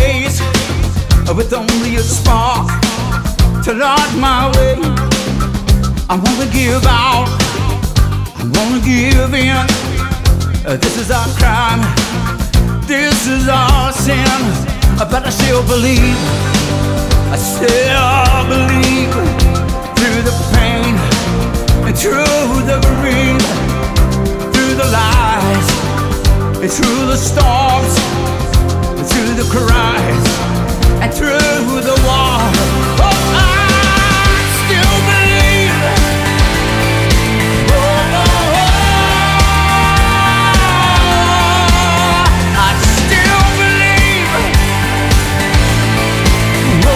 days with only a spark to light my way. I wanna give out, I wanna give in. This is our crime, this is our sin. But I still believe, I still believe. Through the pain and through the grief, through the lies and through the storms, and through the cries and through the war. Oh, I still believe. Oh, oh, oh, I still believe. Oh,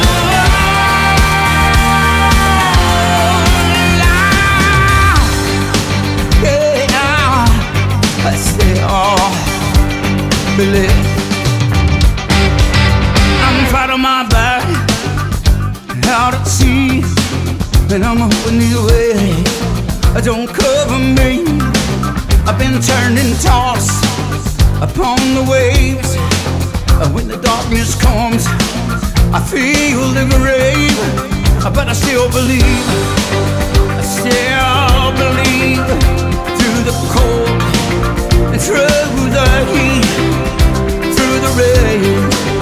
yeah, I still believe. Out of my back, out at sea, and I'm hoping these waves don't cover me. I've been turned and tossed upon the waves. When the darkness comes, I feel the grave, but I still believe. I still believe. Through the cold and through the heat, through the rain,